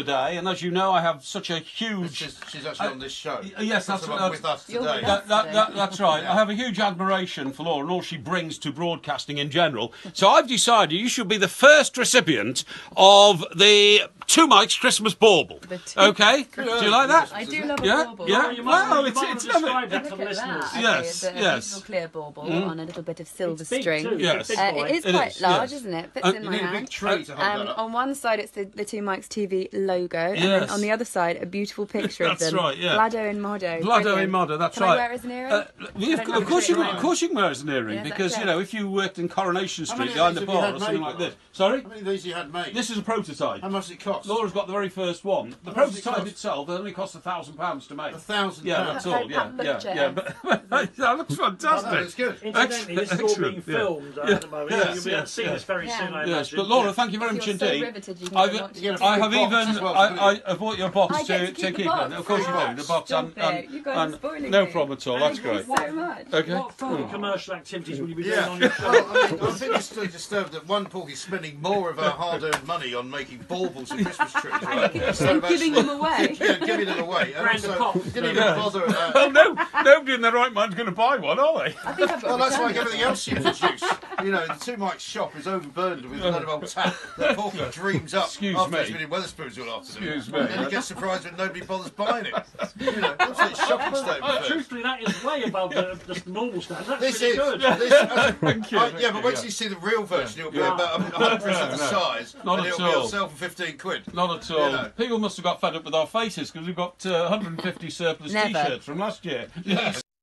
today, and as you know, I have such a huge... She's actually on this show. Yes, that's right. With us today. That's right. I have a huge admiration for Laura and all she brings to broadcasting in general. So I've decided you should be the first recipient of the Two Mics Christmas Bauble. Okay? Do you like that? I do love a bauble. Yeah? Well, it's describe that for the listeners. Yes, it's a beautiful clear bauble on a little bit of silver string. Yes. It is quite large, isn't it? Fits in my You need a hand. big tray to hold that up. On one side, it's the Two Mics TV logo, and then on the other side, a beautiful picture of them. That's right, yeah. Blado in Modo. Blado in Modo, that's right. Can I wear it as an earring? Of course you can wear it as an earring, because, you know, if you worked in Coronation Street behind the bar or something like this. Sorry? How many of these you had made? This is a prototype. How much does it cost? Laura's got the very first one. The prototype itself only costs £1,000 to make. £1,000? Yeah, that's all, yeah. But that looks fantastic. That's good. Incidentally, this is all being filmed at the moment. You'll be able to see this very soon, I imagine. Yes, but Laura, thank you very much indeed. I have I bought your box to keep it. Of course you do. The box and no problem at all. That's great. So much. Okay. What further commercial activities will you be doing on your show? Well, I think it's still disturbed that one Porky's spending more of her hard-earned money on making baubles and Christmas trees. And giving them away. Yeah, giving them away. And also, didn't even bother. Well, nobody in their right mind's going to buy one, are they? Well, that's like everything else you produce. You know, the Two Mics shop is overburdened with a lot of old tap that Porky dreams up after he's been in Wetherspoons all afternoon. Excuse me. And then he gets surprised when nobody bothers buying it. You know, absolute shocking state of affairs. Truthfully, that is way above the normal standard. That's This really is. good. Thank you. Yeah, but wait till you see the real version. It'll be about 100% the size. Not and at it'll all. sell for 15 quid. Not at all. You know. People must have got fed up with our faces because we've got 150 surplus T-shirts from last year. Yes.